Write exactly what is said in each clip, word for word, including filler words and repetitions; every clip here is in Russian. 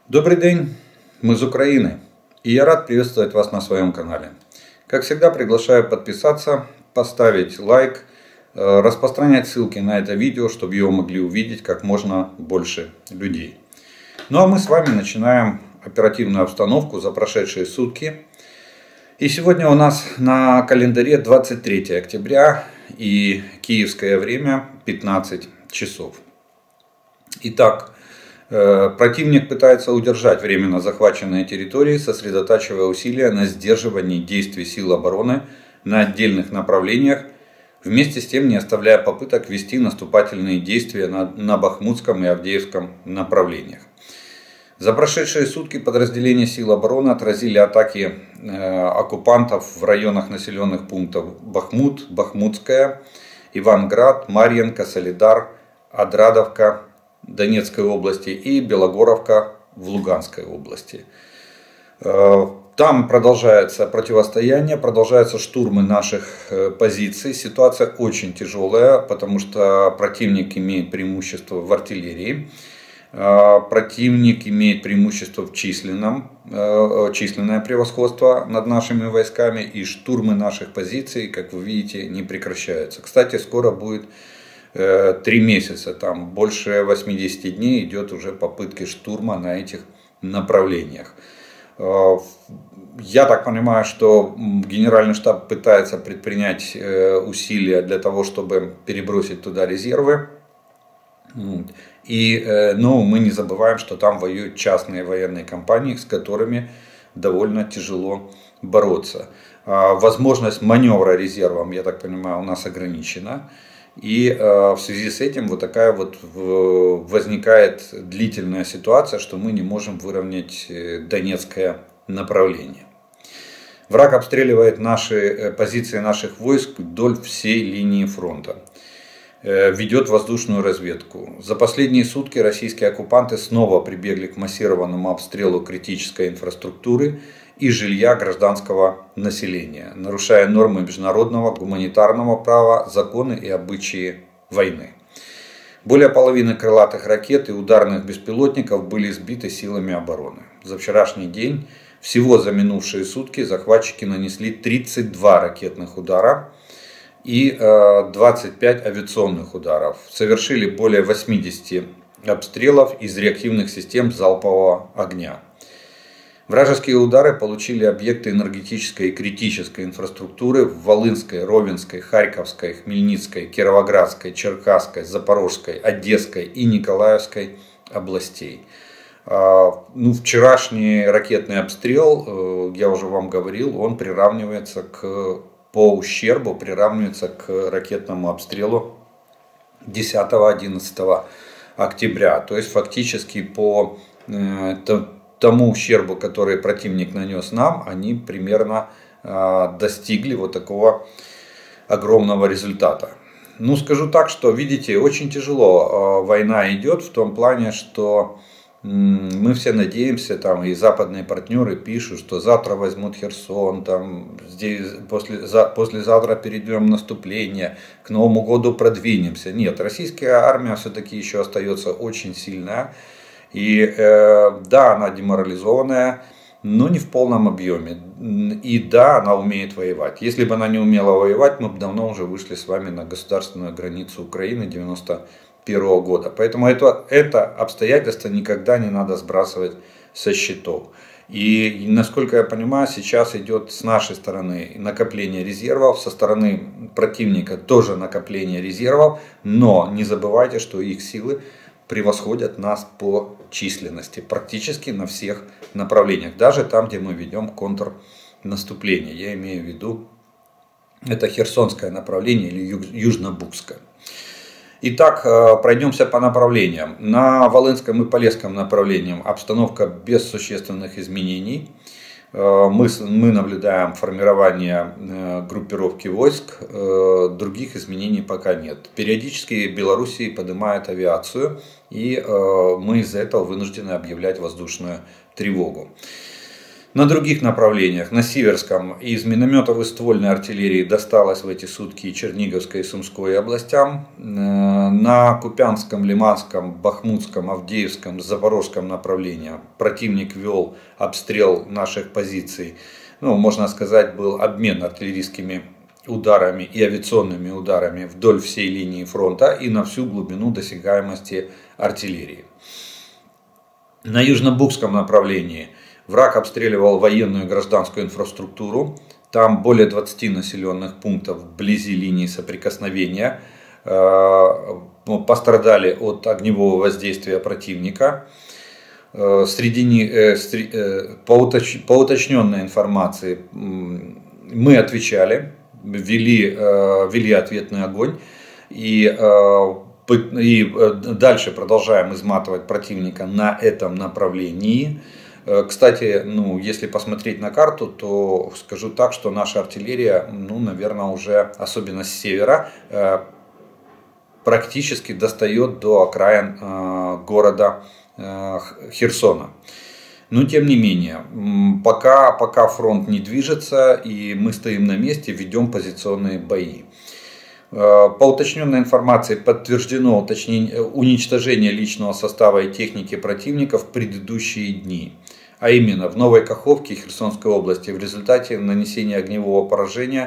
Добрый день, мы из Украины, и я рад приветствовать вас на своем канале. Как всегда, приглашаю подписаться, поставить лайк, распространять ссылки на это видео, чтобы его могли увидеть как можно больше людей. Ну а мы с вами начинаем оперативную обстановку за прошедшие сутки. И сегодня у нас на календаре двадцать третье октября и киевское время пятнадцать часов. Итак, противник пытается удержать временно захваченные территории, сосредотачивая усилия на сдерживании действий сил обороны на отдельных направлениях, вместе с тем не оставляя попыток вести наступательные действия на, на Бахмутском и Авдеевском направлениях. За прошедшие сутки подразделения сил обороны отразили атаки э, оккупантов в районах населенных пунктов Бахмут, Бахмутская, Иванград, Марьинка, Солидар, Отрадовка Донецкой области и Белогоровка в Луганской области. Там продолжается противостояние, продолжаются штурмы наших позиций. Ситуация очень тяжелая, потому что противник имеет преимущество в артиллерии. Противник имеет преимущество в численном, численное превосходство над нашими войсками. И штурмы наших позиций, как вы видите, не прекращаются. Кстати, скоро будет три месяца, там больше восьмидесяти дней идет уже попытки штурма на этих направлениях. Я так понимаю, что Генеральный штаб пытается предпринять усилия для того, чтобы перебросить туда резервы. И, но мы не забываем, что там воюют частные военные компании, с которыми довольно тяжело бороться. Возможность маневра резервом, я так понимаю, у нас ограничена. И э, в связи с этим вот такая вот в, возникает длительная ситуация, что мы не можем выровнять Донецкое направление. Враг обстреливает наши позиции наших войск вдоль всей линии фронта. Э, ведет воздушную разведку. За последние сутки российские оккупанты снова прибегли к массированному обстрелу критической инфраструктуры и жилья гражданского населения, нарушая нормы международного гуманитарного права, законы и обычаи войны. Более половины крылатых ракет и ударных беспилотников были сбиты силами обороны. За вчерашний день, всего за минувшие сутки, захватчики нанесли тридцать два ракетных удара и двадцать пять авиационных ударов. Совершили более восьмидесяти обстрелов из реактивных систем залпового огня. Вражеские удары получили объекты энергетической и критической инфраструктуры в Волынской, Ровенской, Харьковской, Хмельницкой, Кировоградской, Черкасской, Запорожской, Одесской и Николаевской областей. Ну, вчерашний ракетный обстрел, я уже вам говорил, он приравнивается к, по ущербу приравнивается к ракетному обстрелу десятого-одиннадцатого октября. То есть фактически по тому ущербу, который противник нанес нам, они примерно э, достигли вот такого огромного результата. Ну, скажу так, что, видите, очень тяжело э, война идет в том плане, что э, мы все надеемся, там и западные партнеры пишут, что завтра возьмут Херсон, там, здесь, после, за, послезавтра перейдем в наступление, к Новому году продвинемся. Нет, российская армия все-таки еще остается очень сильная. И э, да, она деморализованная, но не в полном объеме. И да, она умеет воевать. Если бы она не умела воевать, мы бы давно уже вышли с вами на государственную границу Украины девяносто первого года. Поэтому это, это обстоятельство никогда не надо сбрасывать со счетов. И насколько я понимаю, сейчас идет с нашей стороны накопление резервов, со стороны противника тоже накопление резервов. Но не забывайте, что их силы превосходят нас по численности практически на всех направлениях, даже там, где мы ведем контрнаступление. Я имею в виду, это Херсонское направление или Южнобукское. Итак, пройдемся по направлениям. На Волынском и Полесском направлениях обстановка без существенных изменений. Мы, мы наблюдаем формирование группировки войск, других изменений пока нет. Периодически Белоруссия поднимает авиацию, и мы из-за этого вынуждены объявлять воздушную тревогу. На других направлениях, на Сиверском, из минометов и ствольной артиллерии досталось в эти сутки Черниговской и Сумской областям. На Купянском, Лиманском, Бахмутском, Авдеевском, Запорожском направлениях противник вел обстрел наших позиций. Ну, можно сказать, был обмен артиллерийскими ударами и авиационными ударами вдоль всей линии фронта и на всю глубину досягаемости артиллерии. На Южнобукском направлении враг обстреливал военную и гражданскую инфраструктуру. Там более двадцати населенных пунктов вблизи линии соприкосновения пострадали от огневого воздействия противника. Среди, по уточненной информации мы отвечали, вели, вели ответный огонь и И дальше продолжаем изматывать противника на этом направлении. Кстати, ну, если посмотреть на карту, то скажу так, что наша артиллерия, ну, наверное, уже, особенно с севера, практически достает до окраин города Херсона. Но тем не менее, пока, пока фронт не движется и мы стоим на месте, ведем позиционные бои. По уточненной информации подтверждено уточнение, уничтожение личного состава и техники противника в предыдущие дни. А именно в Новой Каховке Херсонской области в результате нанесения огневого поражения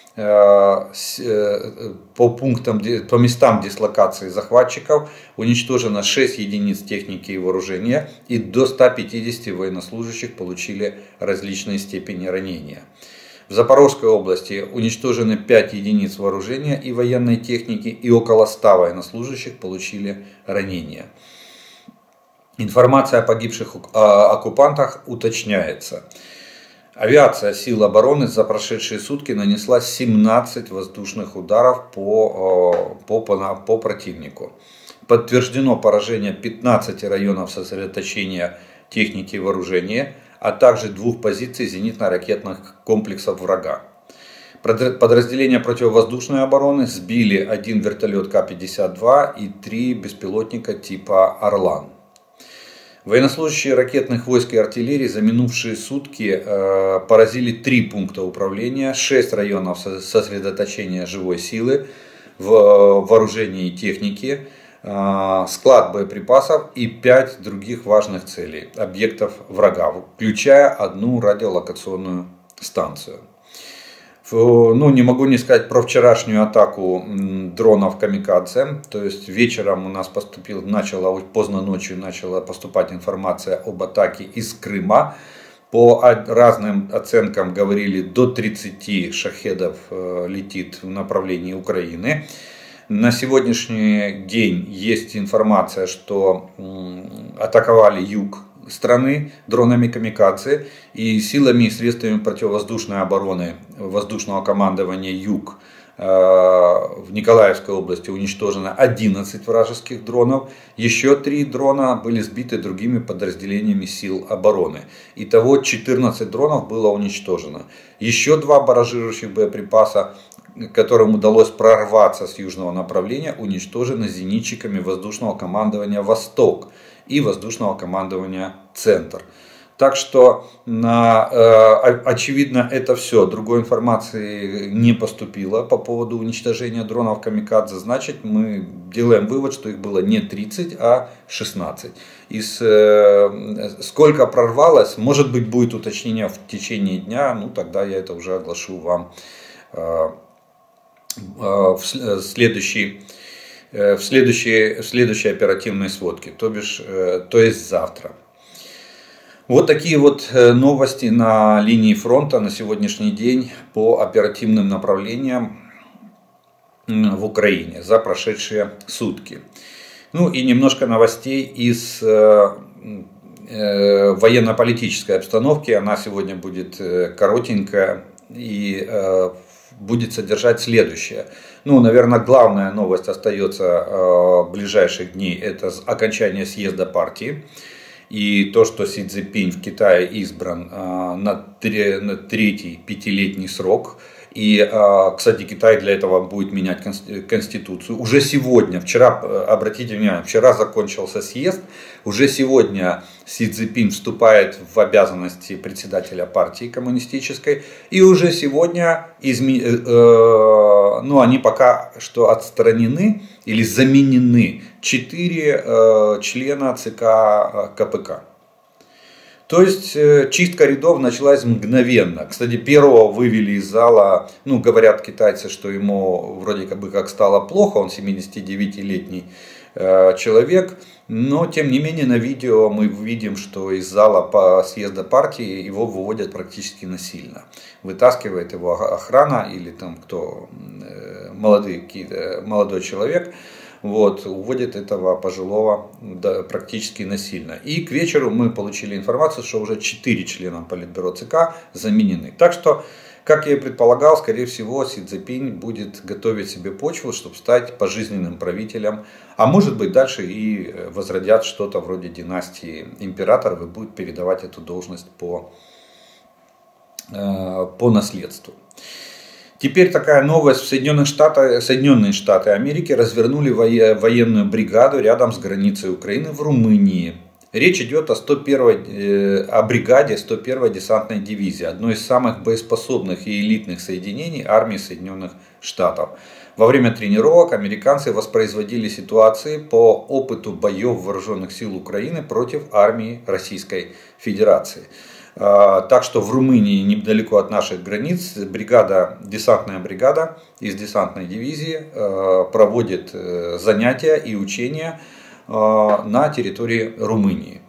по пунктам, по местам дислокации захватчиков уничтожено шесть единиц техники и вооружения, и до ста пятидесяти военнослужащих получили различные степени ранения. В Запорожской области уничтожены пять единиц вооружения и военной техники, и около ста военнослужащих получили ранения. Информация о погибших оккупантах уточняется. Авиация сил обороны за прошедшие сутки нанесла семнадцать воздушных ударов по, по, по, по противнику. Подтверждено поражение пятнадцати районов сосредоточения техники и вооружения, а также двух позиций зенитно-ракетных комплексов врага. Подразделения противовоздушной обороны сбили один вертолет Ка пятьдесят два и три беспилотника типа «Орлан». Военнослужащие ракетных войск и артиллерии за минувшие сутки э, поразили три пункта управления, шесть районов сосредоточения живой силы, в вооружении и технике, склад боеприпасов и пять других важных целей, объектов врага, включая одну радиолокационную станцию. Ну, не могу не сказать про вчерашнюю атаку дронов камикадзе. То есть вечером у нас поступил, начала, поздно ночью начала поступать информация об атаке из Крыма. По разным оценкам говорили, до тридцати шахедов летит в направлении Украины. На сегодняшний день есть информация, что атаковали юг страны дронами камикадзе, и силами и средствами противовоздушной обороны воздушного командования «Юг» в Николаевской области уничтожено одиннадцать вражеских дронов. Еще три дрона были сбиты другими подразделениями сил обороны. Итого четырнадцать дронов было уничтожено. Еще два баражирующих боеприпаса, которым удалось прорваться с южного направления, уничтожены зенитчиками воздушного командования «Восток» и воздушного командования «Центр». Так что, на, э, очевидно, это все. Другой информации не поступило по поводу уничтожения дронов камикадзе. Значит, мы делаем вывод, что их было не тридцать, а шестнадцать. Из, э, сколько прорвалось, может быть, будет уточнение в течение дня. Ну, тогда я это уже оглашу вам э, э, в следующей, э, в следующей, в следующей оперативной сводке, то бишь, э, то есть завтра. Вот такие вот новости на линии фронта на сегодняшний день по оперативным направлениям в Украине за прошедшие сутки. Ну и немножко новостей из военно-политической обстановки. Она сегодня будет коротенькая и будет содержать следующее. Ну, наверное, главная новость остается ближайших дней. Это окончание съезда партии. И то, что Си Цзиньпинь в Китае избран на третий пятилетний срок. И, кстати, Китай для этого будет менять конституцию. Уже сегодня, вчера, обратите внимание, вчера закончился съезд, уже сегодня Си Цзиньпин вступает в обязанности председателя партии коммунистической. И уже сегодня изме... ну, они пока что отстранены или заменены четыре члена ЦК КПК. То есть чистка рядов началась мгновенно. Кстати, первого вывели из зала, ну, говорят китайцы, что ему вроде как бы как стало плохо, он семидесятидевятилетний э, человек. Но, тем не менее, на видео мы видим, что из зала по съезда партии его выводят практически насильно. Вытаскивает его охрана или там кто, э, молодой, молодой человек. Вот, уводит этого пожилого да, практически насильно. И к вечеру мы получили информацию, что уже четыре члена Политбюро ЦК заменены. Так что, как я и предполагал, скорее всего, Си Цзиньпин будет готовить себе почву, чтобы стать пожизненным правителем. А может быть, дальше и возродят что-то вроде династии императоров и будут передавать эту должность по, э, по наследству. Теперь такая новость. В Соединенных Штатах, Соединенные Штаты Америки развернули военную бригаду рядом с границей Украины в Румынии. Речь идет о, сто первой, о бригаде сто первой десантной дивизии, одной из самых боеспособных и элитных соединений армии Соединенных Штатов. Во время тренировок американцы воспроизводили ситуации по опыту боев вооруженных сил Украины против армии Российской Федерации. Так что в Румынии, недалеко от наших границ, бригада, десантная бригада из десантной дивизии проводит занятия и учения на территории Румынии.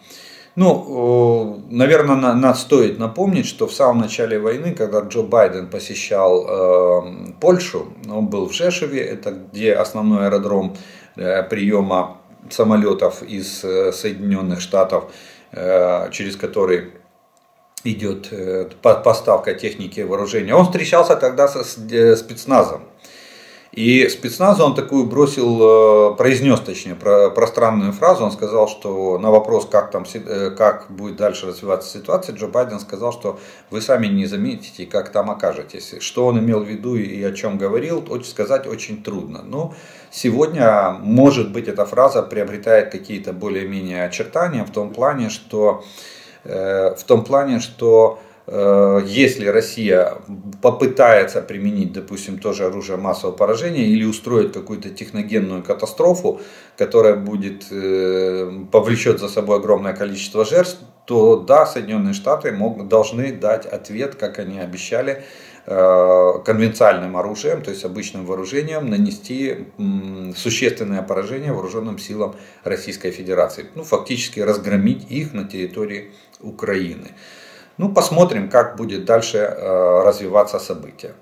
Ну, наверное, надо стоит напомнить, что в самом начале войны, когда Джо Байден посещал Польшу, он был в Жешеве, это где основной аэродром приема самолетов из Соединенных Штатов, через который идет поставка техники и вооружения. Он встречался тогда со спецназом. И спецназу он такую бросил, произнес точнее, пространную фразу. Он сказал, что на вопрос, как, там, как будет дальше развиваться ситуация, Джо Байден сказал, что вы сами не заметите, как там окажетесь. Что он имел в виду и о чем говорил, сказать очень трудно. Но сегодня, может быть, эта фраза приобретает какие-то более-менее очертания в том плане, что в том плане, что э, если Россия попытается применить, допустим, тоже оружие массового поражения или устроить какую-то техногенную катастрофу, которая будет, э, повлечет за собой огромное количество жертв, то да, Соединенные Штаты могут, должны дать ответ, как они обещали, э, конвенциальным оружием, то есть обычным вооружением, нанести м, существенное поражение вооруженным силам Российской Федерации. Ну, фактически разгромить их на территории Украины. Ну, посмотрим, как будет дальше э, развиваться события.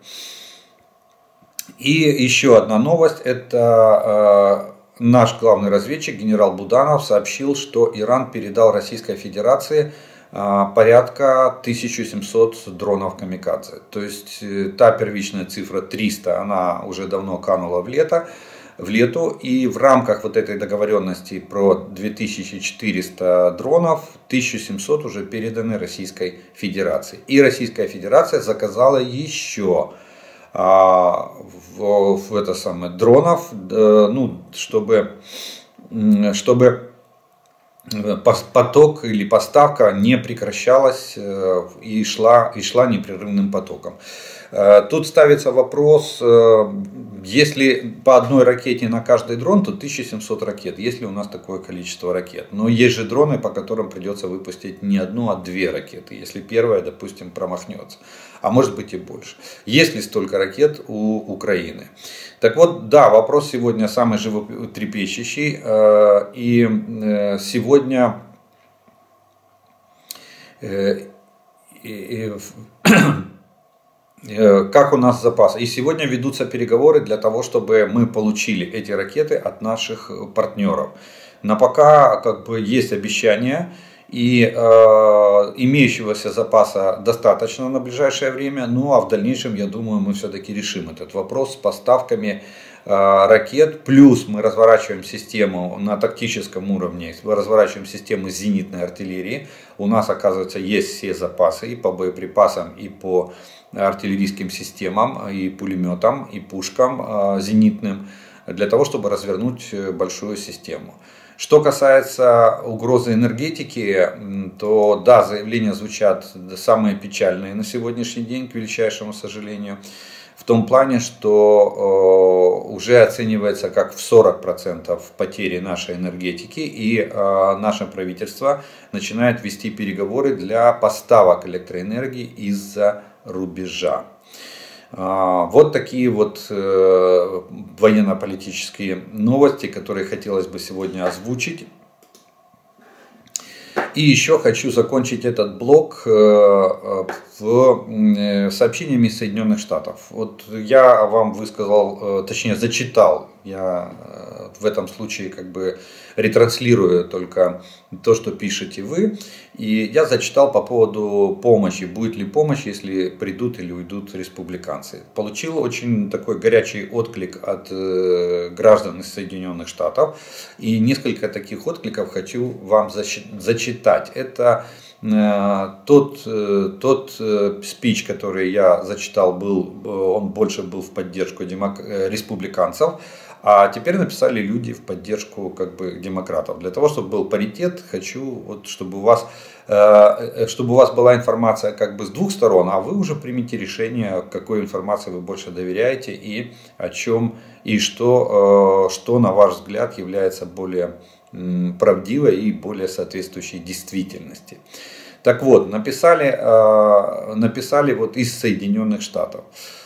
И еще одна новость. Это э, наш главный разведчик генерал Буданов сообщил, что Иран передал Российской Федерации э, порядка тысячи семисот дронов камикадзе. То есть э, та первичная цифра триста, она уже давно канула в лето. в лету, и в рамках вот этой договоренности про две тысячи четыреста дронов тысяча семьсот уже переданы Российской Федерации. И Российская Федерация заказала еще а, в, в это самое, дронов, ну, чтобы, чтобы поток или поставка не прекращалась и шла, и шла непрерывным потоком. Тут ставится вопрос, если по одной ракете на каждый дрон, то тысяча семьсот ракет, если у нас такое количество ракет. Но есть же дроны, по которым придется выпустить не одну, а две ракеты, если первая, допустим, промахнется. А может быть и больше. Есть ли столько ракет у Украины? Так вот, да, вопрос сегодня самый животрепещущий. И сегодня... Как у нас запас. И сегодня ведутся переговоры для того, чтобы мы получили эти ракеты от наших партнеров. Но пока как бы есть обещания, и э, имеющегося запаса достаточно на ближайшее время. Ну а в дальнейшем, я думаю, мы все-таки решим этот вопрос с поставками ракет, плюс мы разворачиваем систему на тактическом уровне, разворачиваем систему зенитной артиллерии. У нас, оказывается, есть все запасы и по боеприпасам, и по артиллерийским системам, и пулеметам, и пушкам зенитным, для того, чтобы развернуть большую систему. Что касается угрозы энергетики, то да, заявления звучат самые печальные на сегодняшний день, к величайшему сожалению. В том плане, что э, уже оценивается как в сорок процентов потери нашей энергетики, и э, наше правительство начинает вести переговоры для поставок электроэнергии из-за рубежа. Э, вот такие вот э, военно-политические новости, которые хотелось бы сегодня озвучить. И еще хочу закончить этот блог в сообщениями из Соединенных Штатов. Вот я вам высказал, точнее зачитал, я в этом случае как бы ретранслирую только то, что пишете вы. И я зачитал по поводу помощи, будет ли помощь, если придут или уйдут республиканцы. Получил очень такой горячий отклик от граждан из Соединенных Штатов. И несколько таких откликов хочу вам зачитать. Это Тот, тот спич, который я зачитал, был, он больше был в поддержку демок... республиканцев, а теперь написали люди в поддержку как бы демократов. Для того, чтобы был паритет, хочу, вот, чтобы, у вас, чтобы у вас была информация как бы с двух сторон, а вы уже примите решение, какой информации вы больше доверяете и о чем и что, что на ваш взгляд является более правдивой и более соответствующей действительности. Так вот, написали, написали вот из Соединенных Штатов.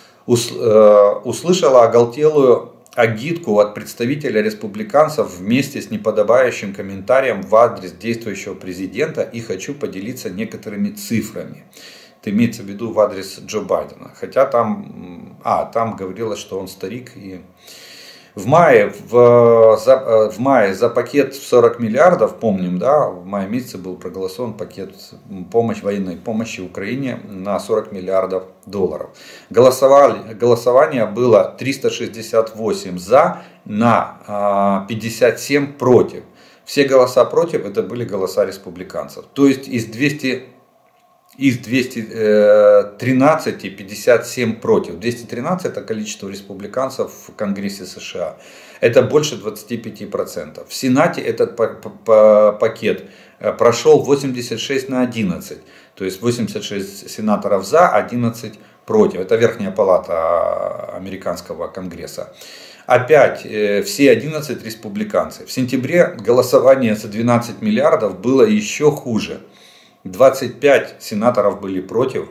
Услышала оголтелую агитку от представителя республиканцев вместе с неподобающим комментарием в адрес действующего президента и хочу поделиться некоторыми цифрами. Это имеется в виду в адрес Джо Байдена. Хотя там, а, там говорилось, что он старик и... В мае, в, за, в мае за пакет в сорок миллиардов, помним, да, в мае месяце был проголосован пакет помощи, военной помощи Украине на сорок миллиардов долларов. Голосовали, голосование было триста шестьдесят восемь за на пятьдесят семь против. Все голоса против это были голоса республиканцев. То есть из двухсот Из двухсот тринадцати пятьдесят семь против. двести тринадцать это количество республиканцев в Конгрессе США. Это больше двадцати пяти процентов. В Сенате этот пакет прошел восемьдесят шесть на одиннадцать. То есть восемьдесят шесть сенаторов за, одиннадцать против. Это верхняя палата американского Конгресса. Опять все одиннадцать республиканцы. В сентябре голосование за двенадцать миллиардов было еще хуже. двадцать пять сенаторов были против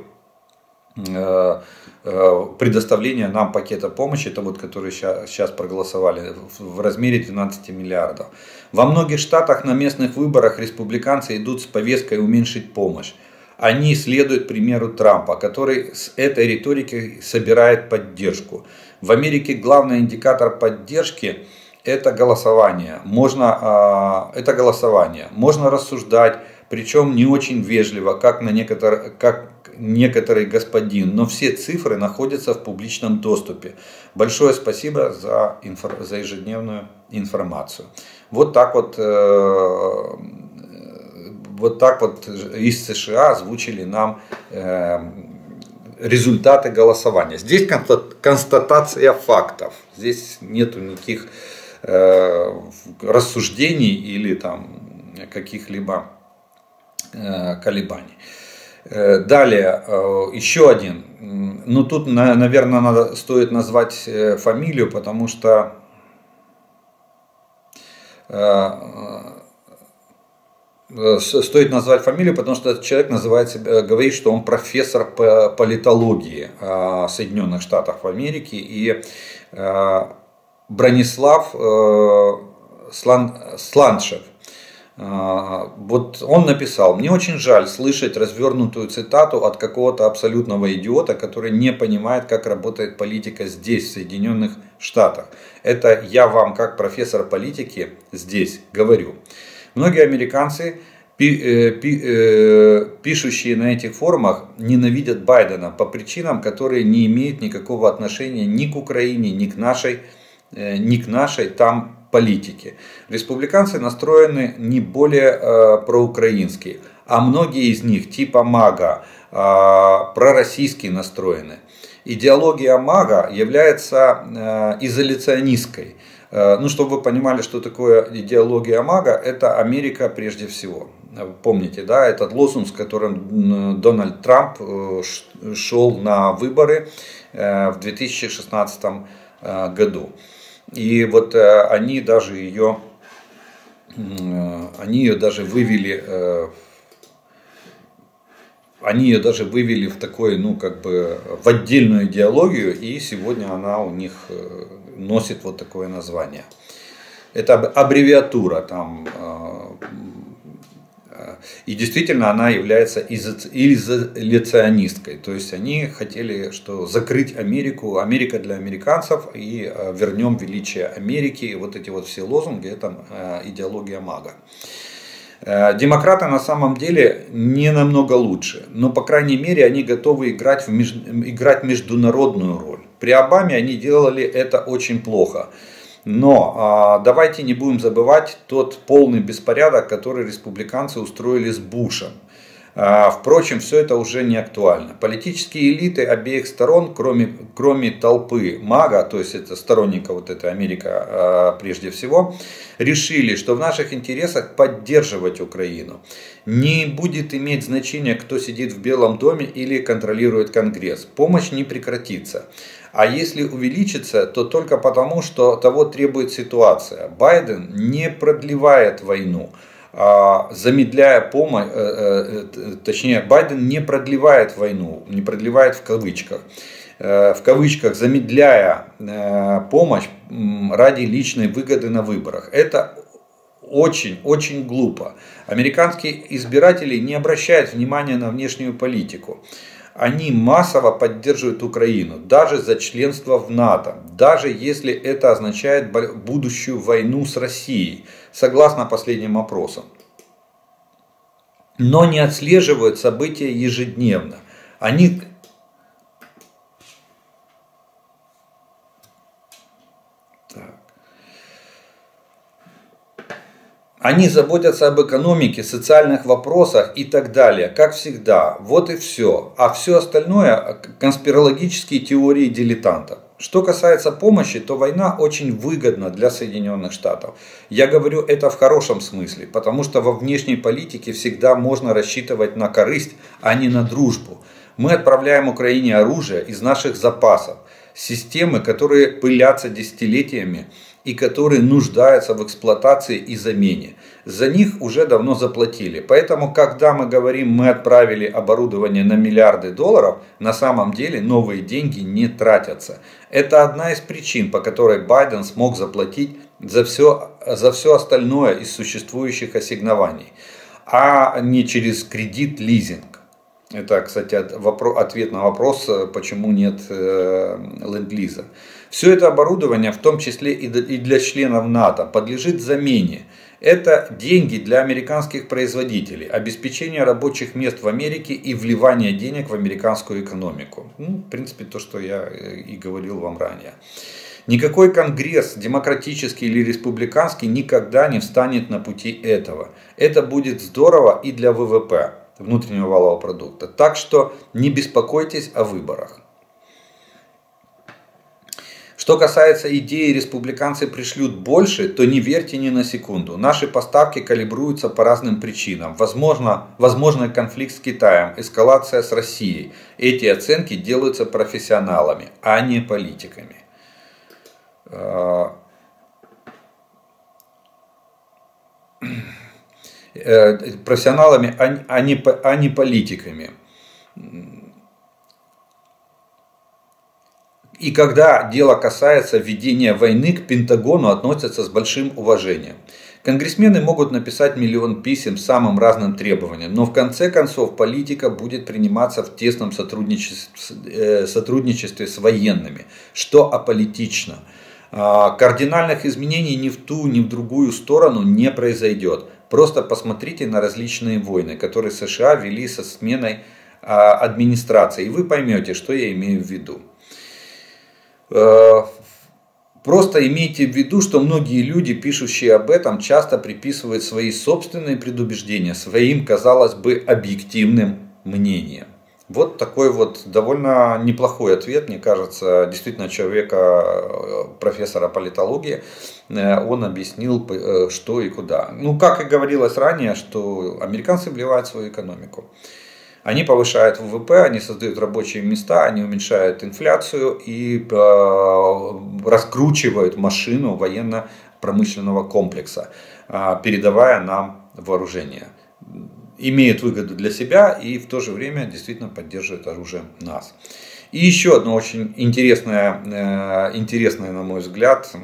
предоставления нам пакета помощи, это вот, который сейчас, сейчас проголосовали, в размере двенадцати миллиардов. Во многих штатах на местных выборах республиканцы идут с повесткой уменьшить помощь. Они следуют примеру Трампа, который с этой риторикой собирает поддержку. В Америке главный индикатор поддержки это голосование. Можно, это голосование. Можно рассуждать, причем не очень вежливо, как, на некотор... как некоторый господин, но все цифры находятся в публичном доступе. Большое спасибо за, инфор... за ежедневную информацию. Вот так вот, э... вот так вот из США озвучили нам э... результаты голосования. Здесь констатация фактов, здесь нету никаких э... рассуждений или там каких-либо колебаний. Далее, еще один. Ну, тут, наверное, надо, стоит назвать фамилию, потому что стоит назвать фамилию, потому что этот человек называет себя, говорит, что он профессор по политологии Соединенных Штатов Америки. И Бронислав Слан, Сланшев. Вот он написал: мне очень жаль слышать развернутую цитату от какого-то абсолютного идиота, который не понимает, как работает политика здесь, в Соединенных Штатах. Это я вам, как профессор политики, здесь говорю. Многие американцы, пишущие на этих форумах, ненавидят Байдена по причинам, которые не имеют никакого отношения ни к Украине, ни к нашей ни к нашей там политике. Республиканцы настроены не более э, проукраинские, а многие из них типа МАГА э, пророссийские настроены. Идеология МАГА является э, изоляционистской. Э, ну, чтобы вы понимали, что такое идеология МАГА, это Америка прежде всего. Помните, да, этот лозунг, с которым Дональд Трамп э, шел на выборы э, в две тысячи шестнадцатом э, году. И вот э, они даже ее, э, они ее даже вывели, э, они ее даже вывели в такой, ну как бы в отдельную идеологию, и сегодня она у них э, носит вот такое название. Это аббревиатура там. Э, И действительно она является изоляционисткой. То есть они хотели что закрыть Америку, Америка для американцев и вернем величие Америки. Вот эти вот все лозунги, это идеология МАГА. Демократы на самом деле не намного лучше, но по крайней мере они готовы играть, в меж... играть международную роль. При Обаме они делали это очень плохо. Но а, давайте не будем забывать тот полный беспорядок, который республиканцы устроили с Бушем. А, впрочем, все это уже не актуально. Политические элиты обеих сторон, кроме, кроме толпы МАГА, то есть это сторонников вот этой Америка а, прежде всего, решили, что в наших интересах поддерживать Украину. Не будет иметь значения, кто сидит в Белом доме или контролирует Конгресс. Помощь не прекратится. А если увеличится, то только потому, что того требует ситуация. Байден не продлевает войну, замедляя помощь, точнее, Байден не продлевает войну, не продлевает в кавычках, в кавычках, замедляя помощь ради личной выгоды на выборах. Это очень-очень глупо. Американские избиратели не обращают внимания на внешнюю политику. Они массово поддерживают Украину, даже за членство в НАТО, даже если это означает будущую войну с Россией, согласно последним опросам. Но не отслеживают события ежедневно. Они... Они заботятся об экономике, социальных вопросах и так далее, как всегда. Вот и все. А все остальное – конспирологические теории дилетантов. Что касается помощи, то война очень выгодна для Соединенных Штатов. Я говорю это в хорошем смысле, потому что во внешней политике всегда можно рассчитывать на корысть, а не на дружбу. Мы отправляем Украине оружие из наших запасов, системы, которые пылятся десятилетиями, и которые нуждаются в эксплуатации и замене. За них уже давно заплатили. Поэтому, когда мы говорим, мы отправили оборудование на миллиарды долларов, на самом деле новые деньги не тратятся. Это одна из причин, по которой Байден смог заплатить за все, за все остальное из существующих ассигнований, а не через кредит-лизинг. Это, кстати, ответ на вопрос, почему нет ленд-лиза. Все это оборудование, в том числе и для членов НАТО, подлежит замене. Это деньги для американских производителей, обеспечение рабочих мест в Америке и вливание денег в американскую экономику. Ну, в принципе, то, что я и говорил вам ранее. Никакой конгресс, демократический или республиканский, никогда не встанет на пути этого. Это будет здорово и для вэ вэ пэ, внутреннего валового продукта. Так что не беспокойтесь о выборах. Что касается идеи, республиканцы пришлют больше, то не верьте ни на секунду. Наши поставки калибруются по разным причинам. Возможно, возможно конфликт с Китаем, эскалация с Россией. Эти оценки делаются профессионалами, а не политиками. Профессионалами, а не, а не политиками. И когда дело касается ведения войны, к Пентагону относятся с большим уважением. Конгрессмены могут написать миллион писем с самым разным требованием, но в конце концов политика будет приниматься в тесном сотрудничестве, сотрудничестве с военными, что аполитично. Кардинальных изменений ни в ту, ни в другую сторону не произойдет. Просто посмотрите на различные войны, которые США вели со сменой администрации, и вы поймете, что я имею в виду. Просто имейте в виду, что многие люди, пишущие об этом, часто приписывают свои собственные предубеждения своим, казалось бы, объективным мнением. Вот такой вот довольно неплохой ответ, мне кажется, действительно человека, профессора политологии. Он объяснил, что и куда. Ну, как и говорилось ранее, что американцы вливают в свою экономику. Они повышают вэ вэ пэ, они создают рабочие места, они уменьшают инфляцию и раскручивают машину военно-промышленного комплекса, передавая нам вооружение. Имеют выгоду для себя и в то же время действительно поддерживают оружием нас. И еще одно очень интересное, интересное, на мой взгляд,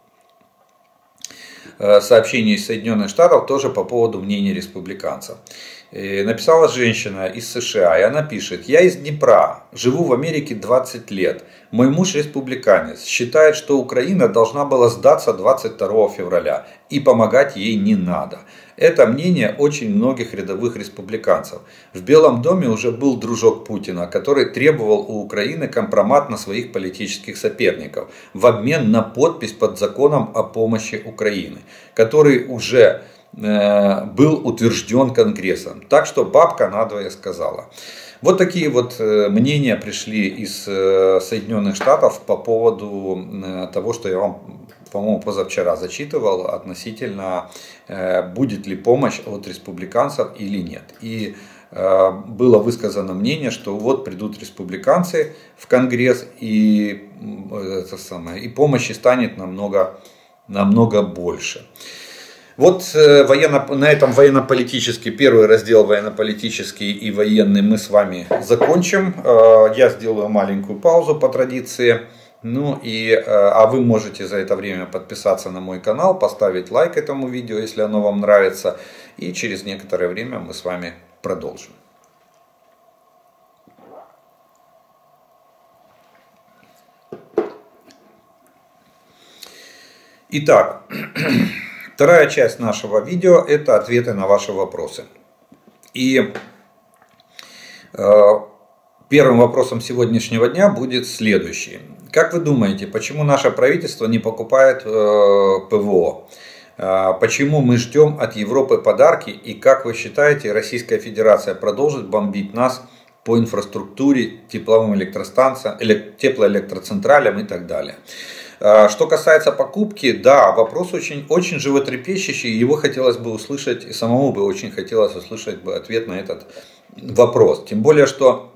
сообщение из Соединенных Штатов тоже по поводу мнения республиканцев. Написала женщина из США, и она пишет: я из Днепра, живу в Америке двадцать лет. Мой муж республиканец, считает, что Украина должна была сдаться двадцать второго февраля и помогать ей не надо. Это мнение очень многих рядовых республиканцев. В Белом доме уже был дружок Путина, который требовал у Украины компромат на своих политических соперников в обмен на подпись под законом о помощи Украине, который уже был утвержден Конгрессом. Так что бабка надвое сказала. Вот такие вот мнения пришли из Соединенных Штатов по поводу того, что я вам, по-моему, позавчера зачитывал относительно, будет ли помощь от республиканцев или нет. И было высказано мнение, что вот придут республиканцы в Конгресс, и, это самое, и помощи станет намного, намного больше. Вот военно, на этом военно-политический, первый раздел военно-политический и военный мы с вами закончим. Я сделаю маленькую паузу по традиции. Ну и, а вы можете за это время подписаться на мой канал, поставить лайк этому видео, если оно вам нравится. И через некоторое время мы с вами продолжим. Итак. Вторая часть нашего видео – это ответы на ваши вопросы. И э, первым вопросом сегодняшнего дня будет следующий. Как вы думаете, почему наше правительство не покупает э, пэ вэ о? Э, почему мы ждем от Европы подарки? И как вы считаете, Российская Федерация продолжит бомбить нас по инфраструктуре, тепловым электростанциям, теплоэлектроцентралям и так далее? Что касается покупки, да, вопрос очень, очень животрепещущий, его хотелось бы услышать, и самому бы очень хотелось услышать бы ответ на этот вопрос. Тем более, что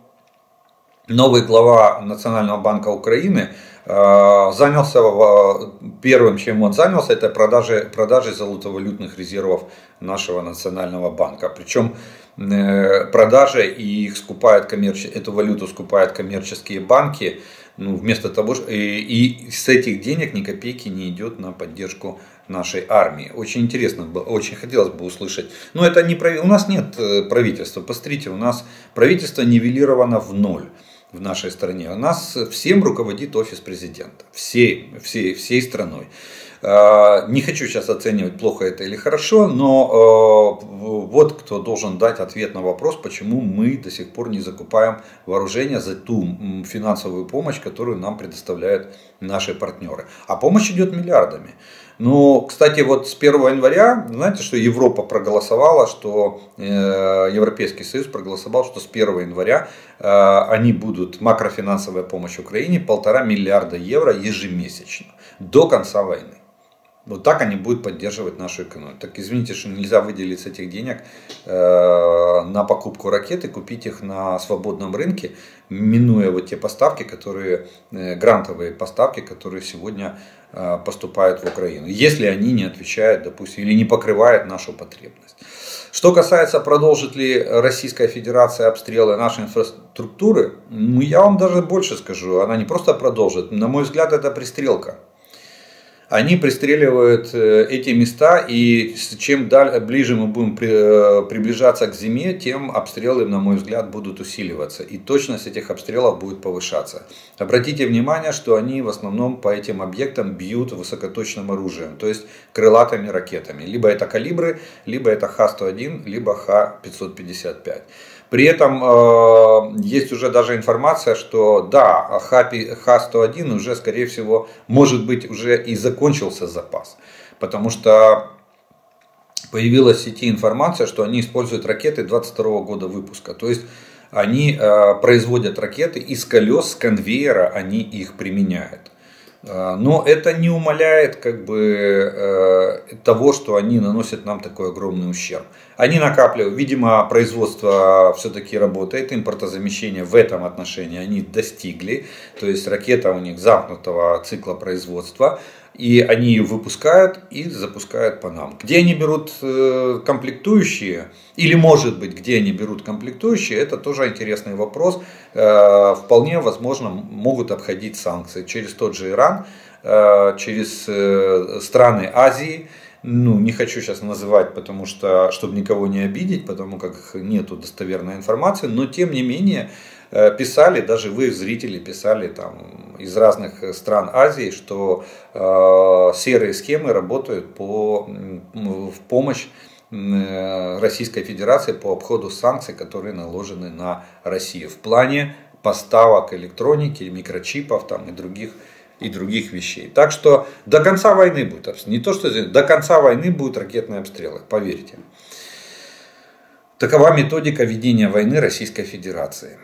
новый глава Национального банка Украины э, занялся, э, первым, чем он занялся, это продажей, продажей золотовалютных резервов нашего Национального банка. Причем э, продажа и их скупают коммерч... эту валюту скупают коммерческие банки. Ну, вместо того, и, и с этих денег ни копейки не идет на поддержку нашей армии. Очень интересно, очень хотелось бы услышать. Но это не прави... у нас нет правительства. Посмотрите, у нас правительство нивелировано в ноль в нашей стране. У нас всем руководит офис президента. Всей, всей, всей страной. Не хочу сейчас оценивать, плохо это или хорошо, но вот кто должен дать ответ на вопрос, почему мы до сих пор не закупаем вооружение за ту финансовую помощь, которую нам предоставляют наши партнеры. А помощь идет миллиардами. Но, кстати, вот с первого января, знаете, что Европа проголосовала, что Европейский Союз проголосовал, что с первого января они будут, макрофинансовая помощь Украине, полтора миллиарда евро ежемесячно до конца войны. Вот так они будут поддерживать нашу экономику. Так извините, что нельзя выделить с этих денег э, на покупку ракет и купить их на свободном рынке, минуя вот те поставки, которые, э, грантовые поставки, которые сегодня э, поступают в Украину. Если они не отвечают, допустим, или не покрывают нашу потребность. Что касается, продолжит ли Российская Федерация обстрелы нашей инфраструктуры, ну, я вам даже больше скажу, она не просто продолжит, на мой взгляд, это пристрелка. Они пристреливают эти места, и чем дальше, ближе мы будем приближаться к зиме, тем обстрелы, на мой взгляд, будут усиливаться. И точность этих обстрелов будет повышаться. Обратите внимание, что они в основном по этим объектам бьют высокоточным оружием, то есть крылатыми ракетами. Либо это калибры, либо это Х сто один, либо Х пятьсот пятьдесят пять. При этом э, есть уже даже информация, что да, Х сто один уже, скорее всего, может быть, уже и закончился запас. Потому что появилась в сети информация, что они используют ракеты двадцать второго года выпуска. То есть они э, производят ракеты из колес, с конвейера они их применяют. Но это не умаляет как бы э, того, что они наносят нам такой огромный ущерб. Они накапливают, видимо, производство все-таки работает, импортозамещение в этом отношении они достигли. То есть ракета у них замкнутого цикла производства. И они ее выпускают и запускают по нам. Где они берут э, комплектующие, или может быть, где они берут комплектующие, это тоже интересный вопрос. Э, вполне возможно, могут обходить санкции через тот же Иран, э, через э, страны Азии. Ну, не хочу сейчас называть, потому что, чтобы никого не обидеть, потому как нету достоверной информации, но тем не менее, писали, даже вы, зрители, писали там из разных стран Азии, что э, серые схемы работают по, в помощь Российской Федерации по обходу санкций, которые наложены на Россию в плане поставок электроники, микрочипов там, и других и других вещей. Так что до конца войны будет, не то что до конца войны будут ракетные обстрелы, поверьте. Такова методика ведения войны Российской Федерации.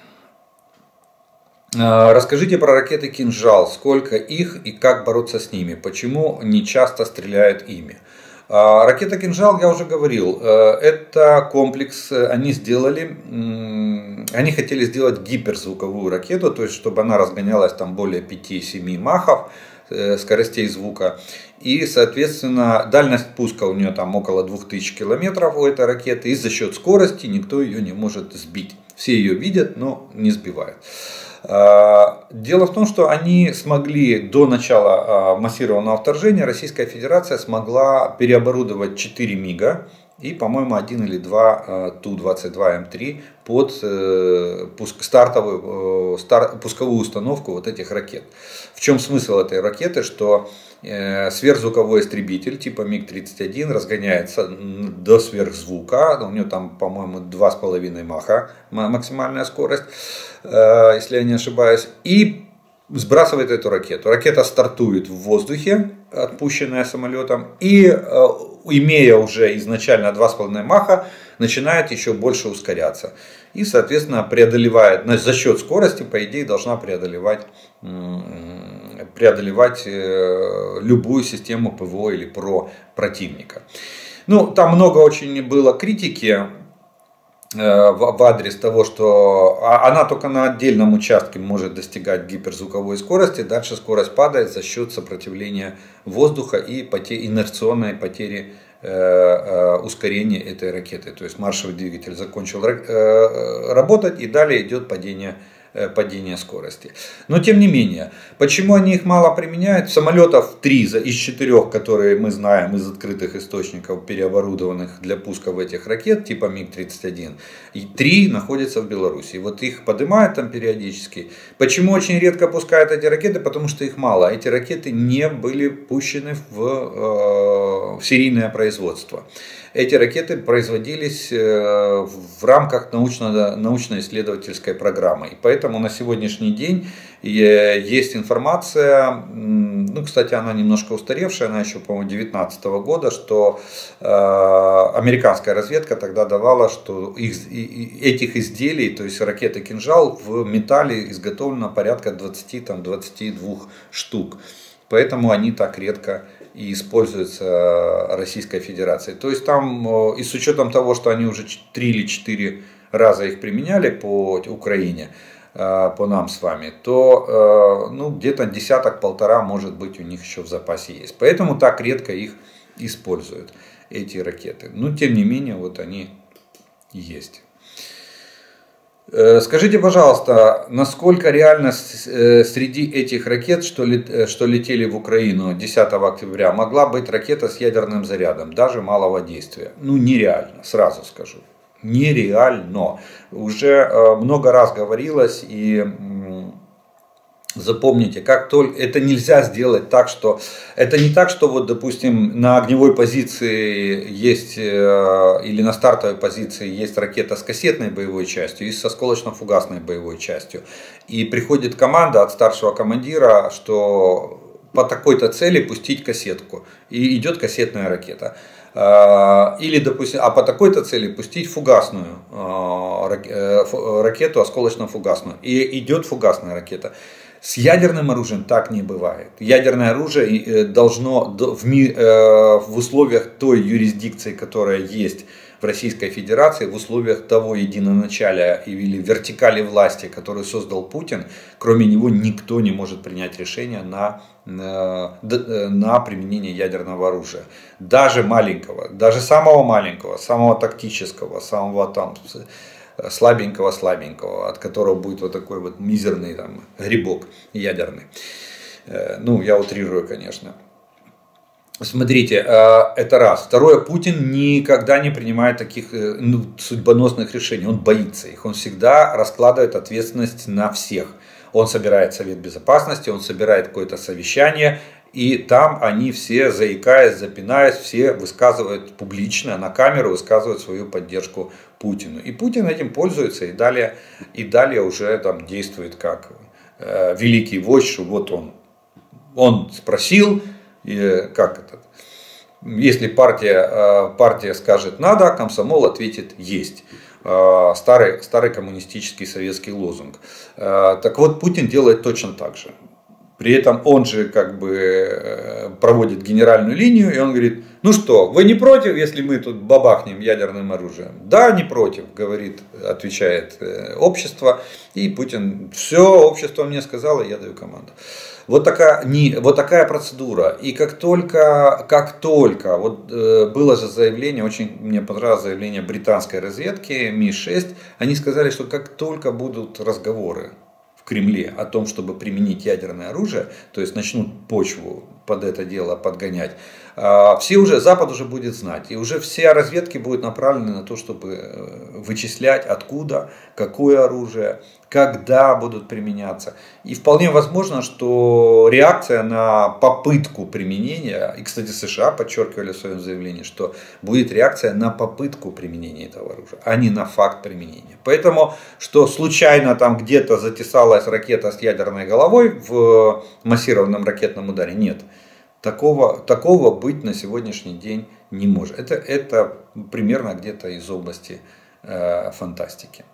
Расскажите про ракеты «Кинжал», сколько их и как бороться с ними, почему не часто стреляют ими. Ракета «Кинжал», я уже говорил, это комплекс, они сделали, они хотели сделать гиперзвуковую ракету, то есть чтобы она разгонялась там более пяти-семи махов скоростей звука. И, соответственно, дальность пуска у нее там около двух тысяч километров у этой ракеты, и за счет скорости никто ее не может сбить. Все ее видят, но не сбивают. Дело в том, что они смогли до начала массированного вторжения, Российская Федерация смогла переоборудовать четыре МиГа и, по-моему, один или два Ту двадцать два М три под стартовую, стар, пусковую установку вот этих ракет. В чем смысл этой ракеты? Что сверхзвуковой истребитель типа МиГ тридцать один разгоняется до сверхзвука, у него там, по-моему, два с половиной маха максимальная скорость, если я не ошибаюсь, и сбрасывает эту ракету. Ракета стартует в воздухе, отпущенная самолетом, и, имея уже изначально два с половиной маха, начинает еще больше ускоряться. И, соответственно, преодолевает, за счет скорости, по идее, должна преодолевать, преодолевать любую систему ПВО или ПРО противника. Ну, там много очень было критики в адрес того, что она только на отдельном участке может достигать гиперзвуковой скорости, дальше скорость падает за счет сопротивления воздуха и потери, инерционной потери э, э, ускорения этой ракеты. То есть маршевый двигатель закончил э, работать, и далее идет падение, э, падение скорости. Но тем не менее, почему они их мало применяют? Самолетов три из четырех, которые мы знаем из открытых источников, переоборудованных для пусков этих ракет типа МиГ тридцать один, и три находятся в Беларуси. Вот их поднимают там периодически. Почему очень редко пускают эти ракеты? Потому что их мало. Эти ракеты не были пущены в, э, в серийное производство. Эти ракеты производились в рамках научно, научно-исследовательской программы. И поэтому на сегодняшний день есть информация, ну, кстати, она немножко устаревшая, она еще, по-моему, две тысячи девятнадцатого года, что э, американская разведка тогда давала, что их, этих изделий, то есть ракеты «Кинжал», в металле изготовлено порядка двадцати-двадцати двух штук. Поэтому они так редко и используются Российской Федерацией. То есть там, и с учетом того, что они уже три или четыре раза их применяли по Украине, по нам с вами, то ну, где-то десяток-полтора, может быть, у них еще в запасе есть. Поэтому так редко их используют, эти ракеты. Но тем не менее, вот они есть. Скажите, пожалуйста, насколько реально среди этих ракет, что летели в Украину десятого октября, могла быть ракета с ядерным зарядом, даже малого действия? Ну, нереально, сразу скажу. Нереально. Уже много раз говорилось, и Запомните, как только это нельзя сделать так, что это не так, что вот, допустим, на огневой позиции есть или на стартовой позиции есть ракета с кассетной боевой частью и с осколочно-фугасной боевой частью. И приходит команда от старшего командира, что по такой-то цели пустить кассетку. И идет кассетная ракета. Или, допустим, а по такой-то цели пустить фугасную ракету, осколочно-фугасную. И идет фугасная ракета. С ядерным оружием так не бывает. Ядерное оружие должно в, ми, в условиях той юрисдикции, которая есть в Российской Федерации, в условиях того единоначалия или вертикали власти, которую создал Путин, кроме него никто не может принять решение на, на, на применение ядерного оружия. Даже маленького, даже самого маленького, самого тактического, самого там слабенького-слабенького, от которого будет вот такой вот мизерный там грибок ядерный. Ну, я утрирую, конечно. Смотрите, это раз. Второе, Путин никогда не принимает таких ну, судьбоносных решений, он боится их, он всегда раскладывает ответственность на всех. Он собирает Совет Безопасности, он собирает какое-то совещание, и там они все, заикаясь, запинаясь, все высказывают публично, на камеру высказывают свою поддержку Путину. И Путин этим пользуется, и далее, и далее уже там действует как э, великий вождь, что вот он, он спросил, и, как это, если партия, э, партия скажет надо, комсомол ответит есть. Э, старый, старый коммунистический советский лозунг. Э, так вот, Путин делает точно так же. При этом он же как бы проводит генеральную линию, и он говорит, ну что, вы не против, если мы тут бабахнем ядерным оружием? Да, не против, говорит, отвечает общество. И Путин, все, общество мне сказало, я даю команду. Вот такая, не, вот такая процедура. И как только, как только, вот э, было же заявление, очень мне понравилось заявление британской разведки Ми шесть, они сказали, что как только будут разговоры в Кремле о том, чтобы применить ядерное оружие, то есть начнут почву под это дело подгонять, все уже, Запад уже будет знать. И уже все разведки будут направлены на то, чтобы вычислять, откуда, какое оружие, когда будут применяться. И вполне возможно, что реакция на попытку применения, и, кстати, США подчеркивали в своем заявлении, что будет реакция на попытку применения этого оружия, а не на факт применения. Поэтому, что случайно там где-то затесалась ракета с ядерной головой в массированном ракетном ударе, нет. Такого, такого быть на сегодняшний день не может. Это, это примерно где-то из области э, фантастики.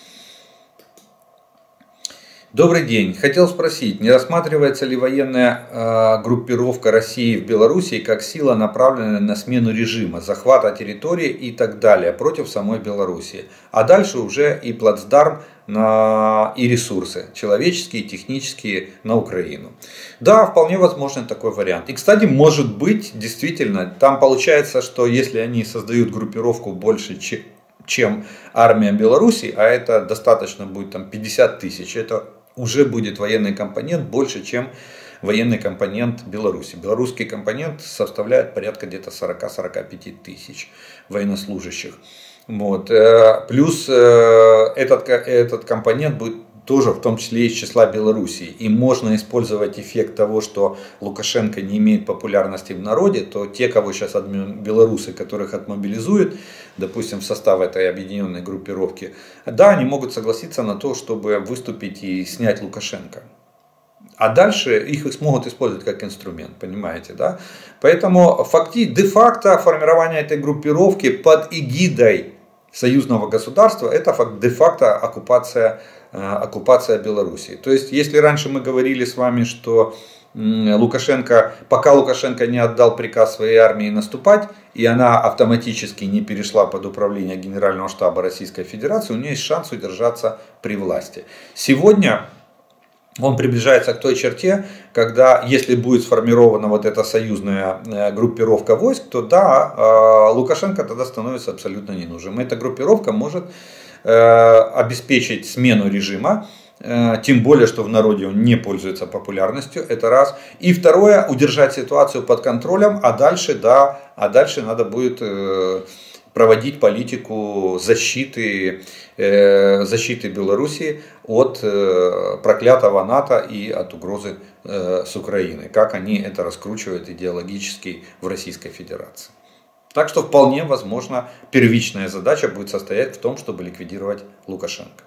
Добрый день. Хотел спросить, не рассматривается ли военная э, группировка России в Белоруссии как сила, направленная на смену режима, захвата территории и так далее против самой Белоруссии? А дальше уже и плацдарм на, и ресурсы человеческие, технические на Украину. Да, вполне возможен такой вариант. И, кстати, может быть, действительно, там получается, что если они создают группировку больше, чем... чем армия Беларуси, а это достаточно будет там пятьдесят тысяч, это уже будет военный компонент больше, чем военный компонент Беларуси. Белорусский компонент составляет порядка где-то сорок-сорок пять тысяч военнослужащих. Вот. Плюс этот, этот компонент будет тоже в том числе из числа Белоруссии. И можно использовать эффект того, что Лукашенко не имеет популярности в народе, то те, кого сейчас белорусы, которых отмобилизуют, допустим, в состав этой объединенной группировки, да, они могут согласиться на то, чтобы выступить и снять Лукашенко. А дальше их смогут использовать как инструмент, понимаете, да? Поэтому факти, де-факто формирование этой группировки под эгидой союзного государства, это де-факто оккупация, оккупация Белоруссии. То есть, если раньше мы говорили с вами, что Лукашенко, пока Лукашенко не отдал приказ своей армии наступать, и она автоматически не перешла под управление Генерального штаба Российской Федерации, у нее есть шанс удержаться при власти. Сегодня он приближается к той черте, когда, если будет сформирована вот эта союзная группировка войск, то да, Лукашенко тогда становится абсолютно ненужным. Эта группировка может обеспечить смену режима, тем более, что в народе он не пользуется популярностью, это раз. И второе, удержать ситуацию под контролем, а дальше, да, а дальше надо будет проводить политику защиты, э, защиты Белоруссии от э, проклятого НАТО и от угрозы э, с Украины, как они это раскручивают идеологически в Российской Федерации. Так что вполне возможно, первичная задача будет состоять в том, чтобы ликвидировать Лукашенко.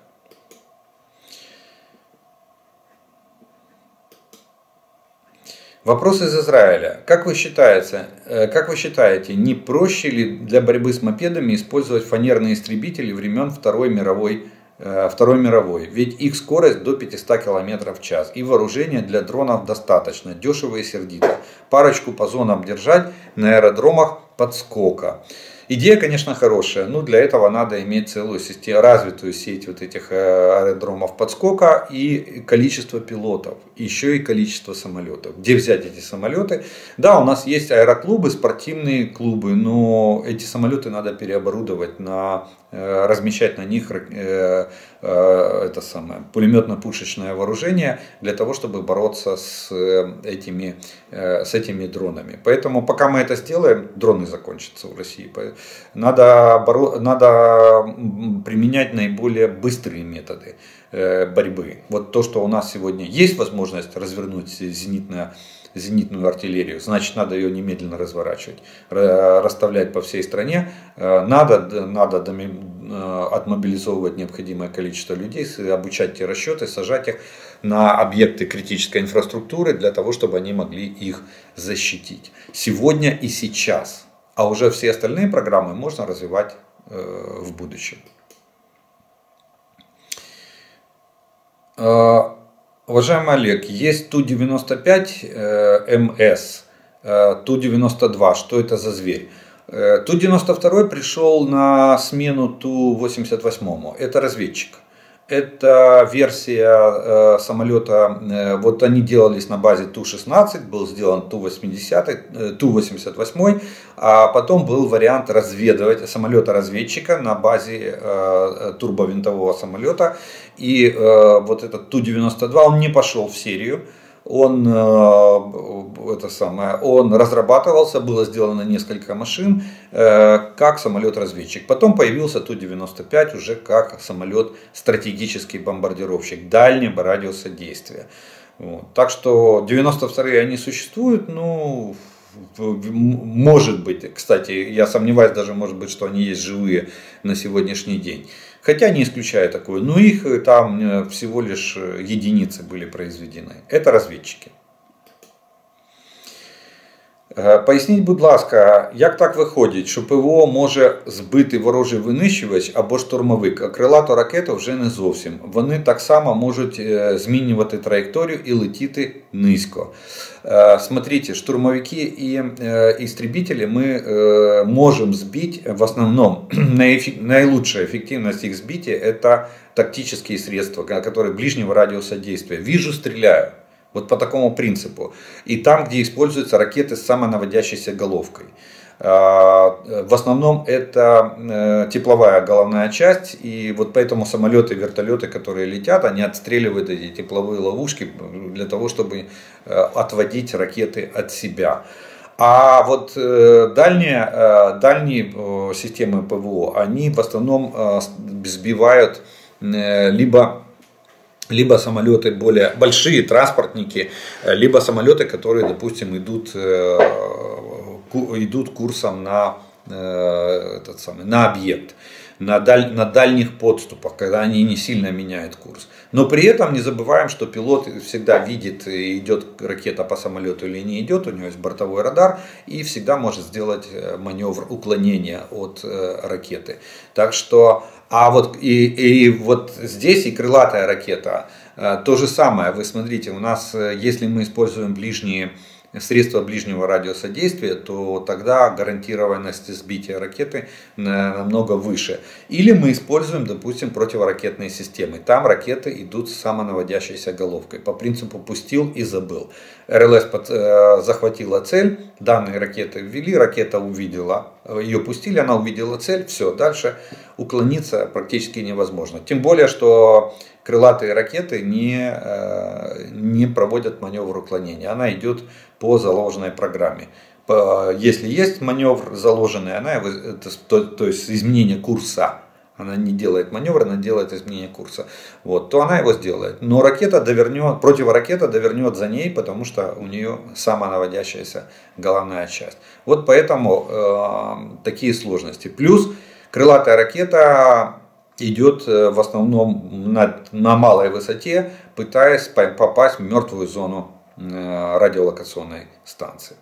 Вопрос из Израиля. Как вы считаете, как вы считаете, не проще ли для борьбы с мопедами использовать фанерные истребители времен Второй мировой, Второй мировой? Ведь их скорость до пятисот километров в час. И вооружения для дронов достаточно. Дешево и сердито. Парочку по зонам держать на аэродромах подскока. Идея, конечно, хорошая, но для этого надо иметь целую систему, развитую сеть вот этих аэродромов подскока и количество пилотов, еще и количество самолетов. Где взять эти самолеты? Да, у нас есть аэроклубы, спортивные клубы, но эти самолеты надо переоборудовать, на, размещать на них это самое, пулеметно-пушечное вооружение для того, чтобы бороться с этими, с этими дронами. Поэтому пока мы это сделаем, дроны закончатся в России. Надо, надо применять наиболее быстрые методы борьбы. Вот то, что у нас сегодня есть возможность развернуть зенитную, зенитную артиллерию, значит, надо ее немедленно разворачивать, расставлять по всей стране. Надо, надо отмобилизовывать необходимое количество людей, обучать те расчеты, сажать их на объекты критической инфраструктуры для того, чтобы они могли их защитить. Сегодня и сейчас. А уже все остальные программы можно развивать э, в будущем. Э, уважаемый Олег, есть Ту девяносто пять э, эм эс, э, Ту девяносто два. Что это за зверь? Э, Ту девяносто два пришел на смену Ту восемьдесят восемь. Это разведчик. Это версия э, самолета, э, вот они делались на базе Ту шестнадцать, был сделан Ту восемьдесят, э, Ту восемьдесят восемь, а потом был вариант разведывать самолета-разведчика на базе э, турбовинтового самолета. И э, вот этот Ту девяносто два, он не пошел в серию. Он, это самое, он разрабатывался, было сделано несколько машин как самолет-разведчик. Потом появился Ту девяносто пять уже как самолет-стратегический бомбардировщик дальнего радиуса действия. Вот. Так что девяносто вторые они существуют, ну, может быть, кстати, я сомневаюсь даже, может быть, что они есть живые на сегодняшний день. Хотя не исключаю такое, но их там всего лишь единицы были произведены. Это разведчики. Поясніть, будь ласка, як так виходить, що ПВО може збити ворожий винищувач або штурмовик, а крилату ракету вже не зовсім. Вони так само можуть змінювати траєкторію і летіти низько. Смотрите, штурмовики и истребители мы можем сбить, в основном наилучшая эффективность их сбития это тактические средства, которые ближнего радиуса действия. Вижу, стреляю. Вот по такому принципу. И там, где используются ракеты с самонаводящейся головкой. В основном это тепловая головная часть. И вот поэтому самолеты и вертолеты, которые летят, они отстреливают эти тепловые ловушки для того, чтобы отводить ракеты от себя. А вот дальние, дальние системы ПВО, они в основном сбивают либо... либо самолеты более большие, транспортники, либо самолеты, которые, допустим, идут, идут курсом на, этот самый, на объект, на, даль, на дальних подступах, когда они не сильно меняют курс. Но при этом не забываем, что пилот всегда видит, идет ракета по самолету или не идет, у него есть бортовой радар и всегда может сделать маневр уклонения от ракеты. Так что А вот, и, и вот здесь и крылатая ракета, то же самое. Вы смотрите, у нас, если мы используем ближние средства ближнего радиуса действия, то тогда гарантированность сбития ракеты намного выше. Или мы используем, допустим, противоракетные системы. Там ракеты идут с самонаводящейся головкой. По принципу пустил и забыл. РЛС захватила цель, данные ракеты ввели, ракета увидела, ее пустили, она увидела цель, все, дальше уклониться практически невозможно. Тем более, что крылатые ракеты не, не проводят маневр уклонения, она идет по заложенной программе. если есть маневр заложенный, она его, то, то есть изменение курса, она не делает маневр, она делает изменение курса, вот, то она его сделает. Но ракета довернет, противоракета довернет за ней, потому что у нее самонаводящаяся головная часть. Вот поэтому э, такие сложности. Плюс крылатая ракета идет в основном на, на малой высоте, пытаясь попасть в мертвую зону э, радиолокационной станции.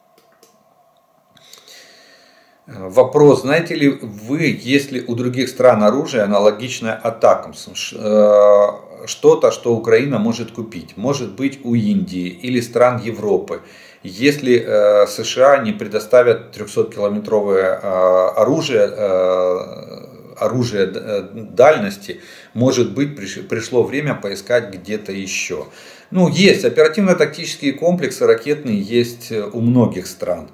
Вопрос, знаете ли вы, есть ли у других стран оружие, аналогичное атакам, что-то, что Украина может купить, может быть у Индии или стран Европы, если США не предоставят трехсоткилометровое оружие, оружие дальности, может быть пришло время поискать где-то еще. Ну, есть оперативно-тактические комплексы ракетные, есть у многих стран.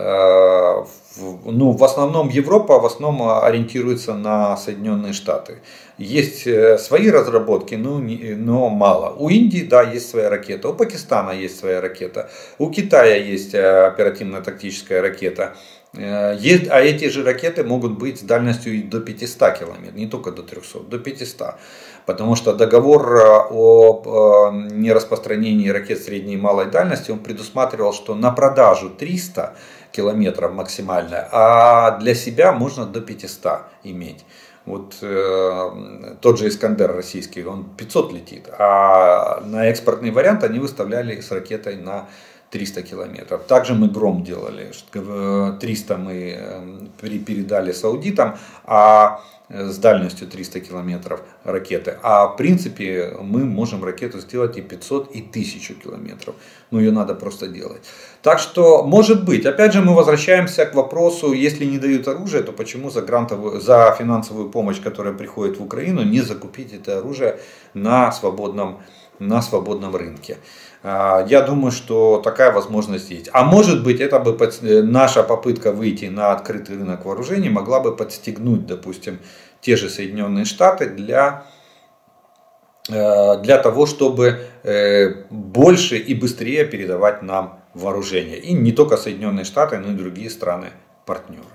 Ну, в основном Европа в основном ориентируется на Соединенные Штаты. Есть свои разработки, но, не, но мало. У Индии, да, есть своя ракета. У Пакистана есть своя ракета. У Китая есть оперативно-тактическая ракета. Есть, а эти же ракеты могут быть с дальностью до пятисот километров, не только до трехсот, до пятисот. Потому что договор о нераспространении ракет средней и малой дальности, он предусматривал, что на продажу триста километров максимально, а для себя можно до пятисот иметь. Вот э, тот же Искандер российский, он пятьсот летит, а на экспортный вариант они выставляли с ракетой на триста километров. Также мы Гром делали, триста мы передали саудитам, а с дальностью триста километров ракеты. А в принципе мы можем ракету сделать и пятьсот, и тысячу километров. Но ее надо просто делать. Так что может быть. Опять же мы возвращаемся к вопросу, если не дают оружие, то почему за, грантовую, за финансовую помощь, которая приходит в Украину, не закупить это оружие на свободном, на свободном рынке. Я думаю, что такая возможность есть. А может быть, это бы наша попытка выйти на открытый рынок вооружений могла бы подстегнуть, допустим, те же Соединенные Штаты для, для того, чтобы больше и быстрее передавать нам вооружение. И не только Соединенные Штаты, но и другие страны-партнеры.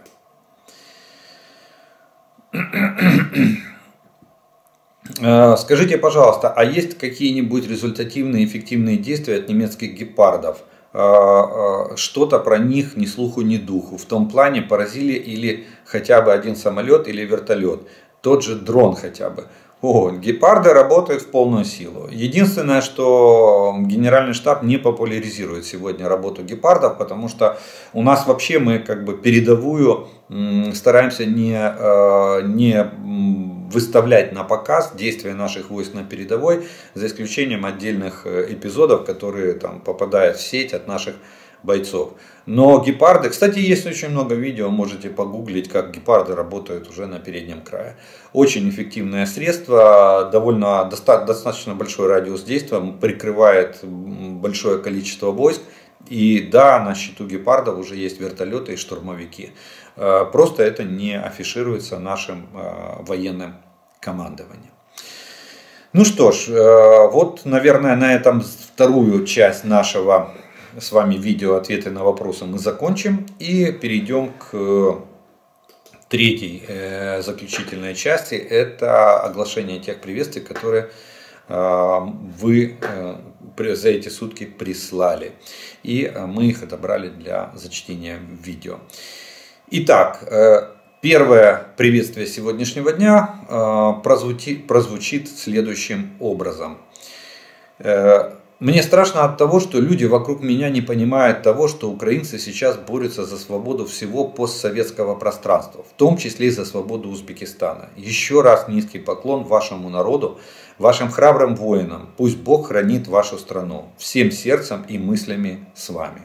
Скажите, пожалуйста, а есть какие-нибудь результативные эффективные действия от немецких гепардов? Что-то про них ни слуху, ни духу. В том плане, поразили или хотя бы один самолет или вертолет. Тот же дрон хотя бы. О, гепарды работают в полную силу. Единственное, что Генеральный штаб не популяризирует сегодня работу гепардов, потому что у нас вообще мы как бы передовую стараемся не, не выставлять на показ действия наших войск на передовой, за исключением отдельных эпизодов, которые там попадают в сеть от наших бойцов. Но гепарды, кстати, есть очень много видео, можете погуглить, как гепарды работают уже на переднем крае. Очень эффективное средство, довольно достаточно большой радиус действия, прикрывает большое количество войск. И да, на счету гепардов уже есть вертолеты и штурмовики. Просто это не афишируется нашим военным командованием. Ну что ж, вот, наверное, на этом вторую часть нашего с вами видео ответы на вопросы мы закончим. И перейдем к третьей заключительной части. Это оглашение тех приветствий, которые вы за эти сутки прислали. И мы их отобрали для зачтения в видео. Итак, первое приветствие сегодняшнего дня прозвучит, прозвучит следующим образом. Мне страшно от того, что люди вокруг меня не понимают того, что украинцы сейчас борются за свободу всего постсоветского пространства, в том числе и за свободу Узбекистана. Еще раз низкий поклон вашему народу, вашим храбрым воинам. Пусть Бог хранит вашу страну. Всем сердцем и мыслями с вами.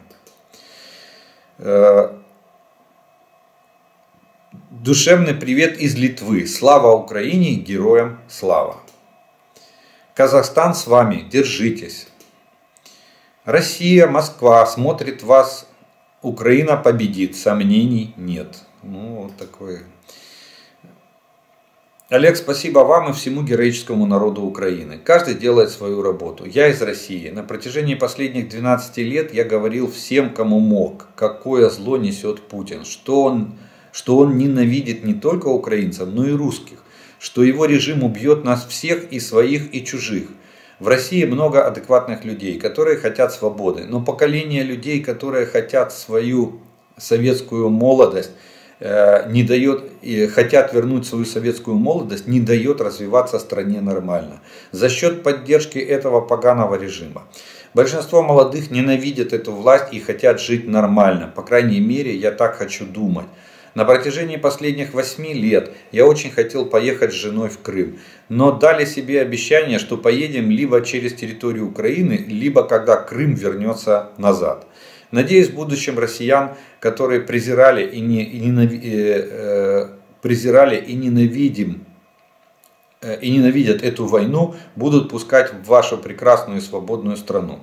Душевный привет из Литвы. Слава Украине, героям слава. Казахстан с вами, держитесь. Россия, Москва, смотрит вас, Украина победит, сомнений нет. Ну, вот такой. Олег, спасибо вам и всему героическому народу Украины. Каждый делает свою работу. Я из России. На протяжении последних двенадцати лет я говорил всем, кому мог, какое зло несет Путин. Что он, что он ненавидит не только украинцев, но и русских. Что его режим убьет нас всех, и своих, и чужих. В России много адекватных людей, которые хотят свободы. Но поколение людей, которые хотят свою советскую молодость, не дает, и хотят вернуть свою советскую молодость, не дает развиваться стране нормально. За счет поддержки этого поганого режима. Большинство молодых ненавидят эту власть и хотят жить нормально. По крайней мере, я так хочу думать. На протяжении последних восьми лет я очень хотел поехать с женой в Крым. Но дали себе обещание, что поедем либо через территорию Украины, либо когда Крым вернется назад. Надеюсь, в будущем россиян, которые презирали и, не, и, ненави, э, презирали и, ненавидим, э, и ненавидят эту войну, будут пускать в вашу прекрасную и свободную страну.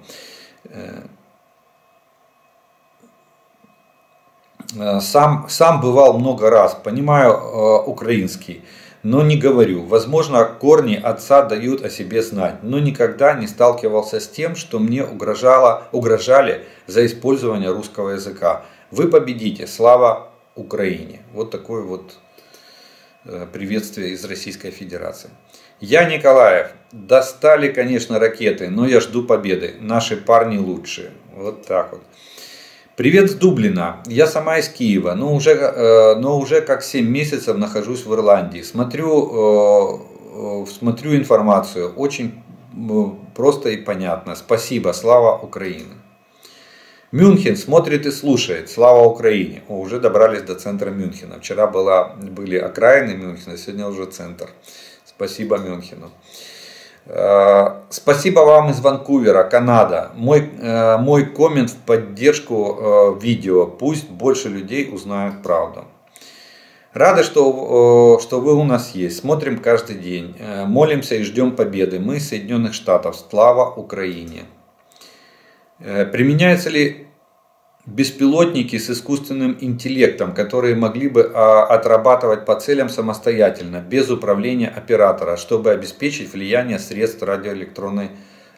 Сам, сам бывал много раз, понимаю э, украинский, но не говорю. Возможно, корни отца дают о себе знать, но никогда не сталкивался с тем, что мне угрожало, угрожали за использование русского языка. Вы победите, слава Украине. Вот такое вот приветствие из Российской Федерации. Я Николаев. Достали, конечно, ракеты, но я жду победы. Наши парни лучшие. Вот так вот. Привет с Дублина. Я сама из Киева, но уже, но уже как семь месяцев нахожусь в Ирландии. Смотрю, смотрю информацию. Очень просто и понятно. Спасибо. Слава Украине. Мюнхен смотрит и слушает. Слава Украине. О, уже добрались до центра Мюнхена. Вчера была, были окраины Мюнхена, сегодня уже центр. Спасибо Мюнхену. Спасибо вам из Ванкувера, Канада. Мой, мой коммент в поддержку видео. Пусть больше людей узнают правду. Рады, что, что вы у нас есть. Смотрим каждый день. Молимся и ждем победы. Мы из Соединенных Штатов. Слава Украине. Применяются ли беспилотники с искусственным интеллектом, которые могли бы отрабатывать по целям самостоятельно, без управления оператора, чтобы обеспечить влияние средств радиоэлектронной,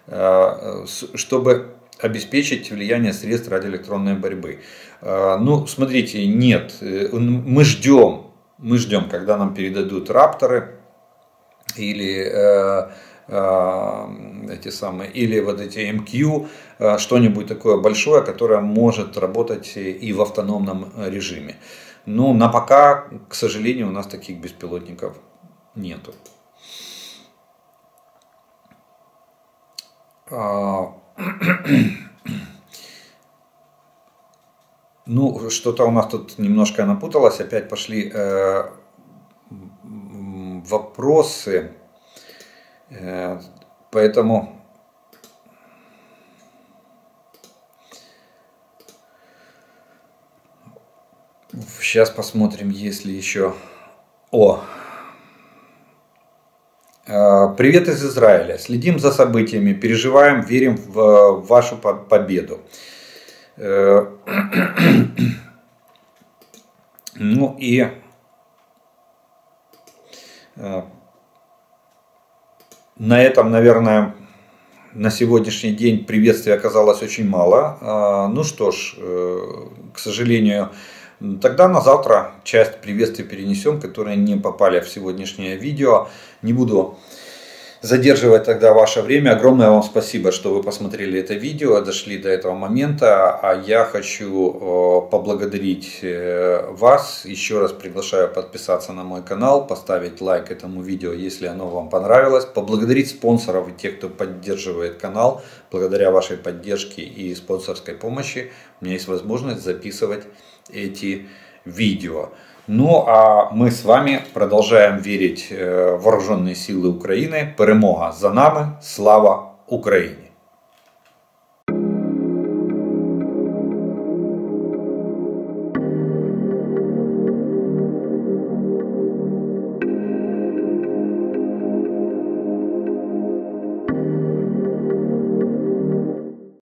чтобы обеспечить влияние средств радиоэлектронной борьбы? Ну, смотрите, нет, мы ждем, мы ждем, когда нам передадут рапторы или эти самые, или вот эти эм кью, что-нибудь такое большое, которое может работать и в автономном режиме. Но на пока, к сожалению, у нас таких беспилотников нету. Ну, что-то у нас тут немножко напуталось, опять пошли э, вопросы. Поэтому сейчас посмотрим, есть ли еще. О, привет из Израиля. Следим за событиями, переживаем, верим в вашу победу. Ну и на этом, наверное, на сегодняшний день приветствий оказалось очень мало. Ну что ж, к сожалению, тогда на завтра часть приветствий перенесем, которые не попали в сегодняшнее видео. Не буду задерживать тогда ваше время. Огромное вам спасибо, что вы посмотрели это видео, дошли до этого момента. А я хочу поблагодарить вас. Еще раз приглашаю подписаться на мой канал, поставить лайк этому видео, если оно вам понравилось. Поблагодарить спонсоров и тех, кто поддерживает канал. Благодаря вашей поддержке и спонсорской помощи у меня есть возможность записывать эти видео. Ну а мы с вами продолжаем верить в вооруженные силы України. Перемога за нами. Слава Україні!